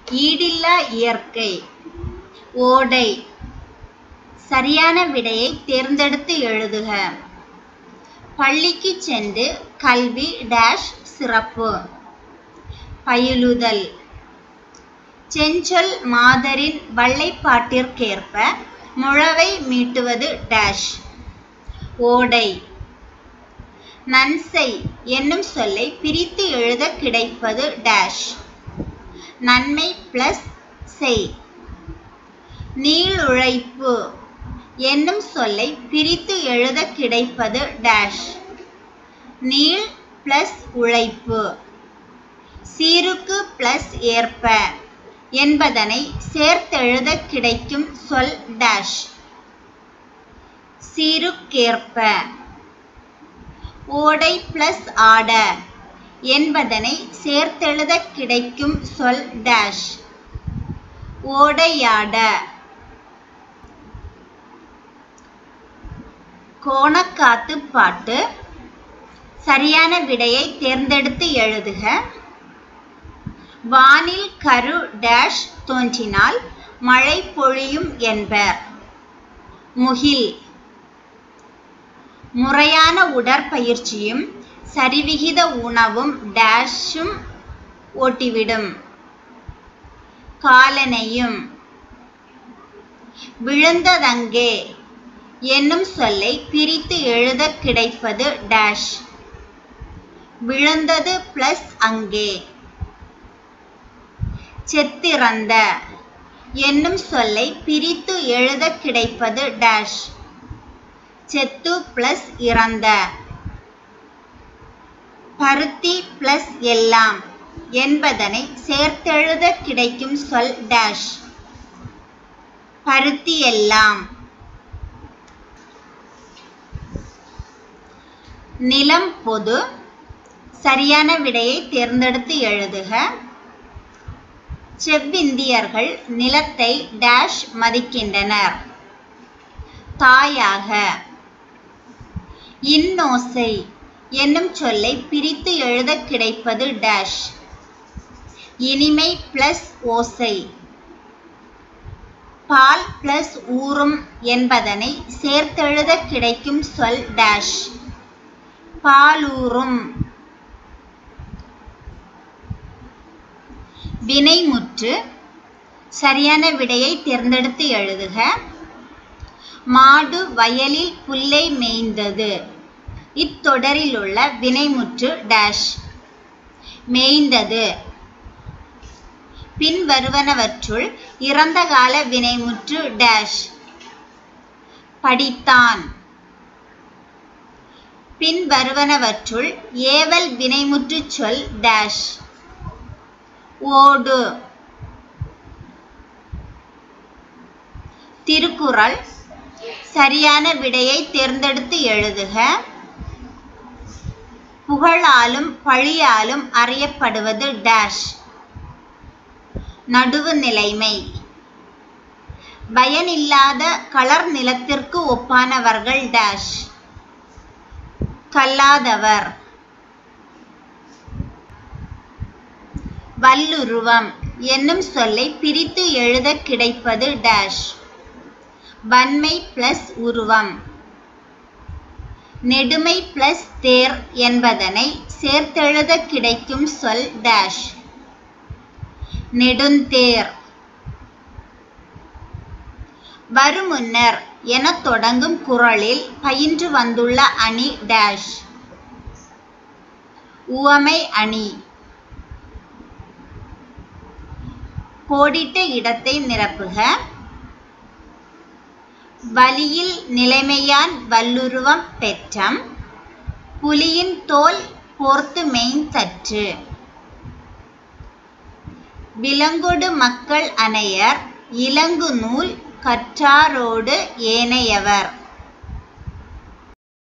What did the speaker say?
ஈடில்லா இயற்கை. ஓடை. சரியான விடையை தேர்ந்தெடுத்து எழுதுக. பள்ளிக்கு சென்று கல்வி டேஷ் சிறப்பு. பயிலுதல். செஞ்சொல் மாதரின் வல்லைப்பாட்டிற்கேற்ப முழவை மீட்டுவது டேஷ். ஓடை. நன்செய் என்னும் சொல்லை பிரித்து எழுத கிடைப்பது டேஷ். நன்மை பிளஸ் செய். நீளுழைப்பு என்னும் சொல்லை பிரித்து எழுத கிடைப்பது டேஷ். நீள் பிளஸ் உழைப்பு. சீருக்கு பிளஸ் ஏற்ப என்பதனை சேர்த்தெழுத கிடைக்கும் சொல் டேஷ். சீருக்கேற்ப. ஓடை பிளஸ் ஆட என்பதனை சேர்த்தெழுத கிடைக்கும் சொல் டேஷ். ஓடையாட. கோணக்காத்து பாட்டு. சரியான விடையை தேர்ந்தெடுத்து எழுதுக. வானில் கரு டேஷ் தோன்றினால் மழை பொழியும் என்பர். முகில். முறையான உடற்பயிற்சியும் சரிவிகித உணவும் டேஷும் ஓட்டிவிடும். காலனையும். விழுந்ததங்கே என்னும் சொல்லை பிரித்து எழுத கிடைப்பது டேஷ். விழுந்தது பிளஸ் அங்கே. செத்திறந்த என்னும் சொல்லை பிரித்து எழுத கிடைப்பது டேஷ். செத்து பிளஸ் இறந்த. பருத்தி பிளஸ் எல்லாம் என்பதனை சேர்த்தெழுத கிடைக்கும் சொல் டேஷ். பருத்தி எல்லாம். நிலம் பொது. சரியான விடையை தேர்ந்தெடுத்து எழுதுக. செவ்விந்தியர்கள் நிலத்தை டேஷ் மதிக்கின்றனர். தாயாக. இன்னோசை என்னும் சொல்லை பிரித்து எழுத கிடைப்பது டேஷ். இனிமை பிளஸ் ஓசை. பால் பிளஸ் ஊறும் என்பதனை சேர்த்தெழுத கிடைக்கும் சொல் டேஷ். பாலூறும். வினைமுற்று. சரியான விடையை தேர்ந்தெடுத்து எழுதுக. மாடு வயலில் புல்லை மேய்ந்தது. இத்தொடரில் உள்ள வினைமுற்று டேஷ். மேய்ந்தது. பின் வருவனவற்றுள் இறந்த கால வினைமுற்று டேஷ். படித்தான். பின் வருவனவற்றுள் ஏவல் வினைமுற்று சொல் டேஷ். ஓடு. திருக்குறள். சரியான விடையை தேர்ந்தெடுத்து எழுதுக. புகழாலும் பழியாலும் அறியப்படுவது டேஷ். நடுவு நிலைமை. பயனில்லாத களர் நிலத்திற்கு ஒப்பானவர்கள் டேஷ். கல்லாதவர். வல்லுருவம் என்னும் சொல்லை பிரித்து எழுத கிடைப்பது டேஷ். வன்மை பிளஸ் உருவம். நெடுமை பிளஸ் தேர் என்பதனை சேர்த்தெழுத கிடைக்கும் சொல் டேஷ். நெடுந்தேர். வருமுன்னர் என தொடங்கும் குறளில் பயின்று வந்துள்ள அணி டேஷ். உவமை அணி. கோடிட்ட இடத்தை நிரப்புக. வலியில் நிலைமையான் வல்லுருவம் பெற்றம். புலியின் தோல் போர்த்து மேய்ந்தற்று. விலங்கொடு மக்கள் அனையர் இலங்கு நூல் கற்றாரோடு ஏனையவர்.